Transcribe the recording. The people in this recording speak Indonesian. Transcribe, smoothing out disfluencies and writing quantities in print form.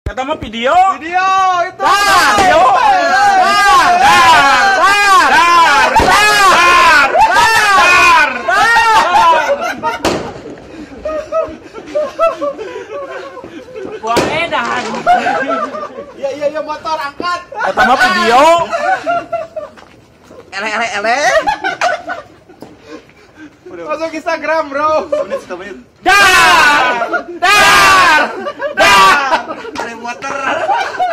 Kata mah video. Video itu. Video. Buang edan. Iya motor angkat. Kata mah video. Ele. Masuk Instagram, bro. Dar. Ada motor.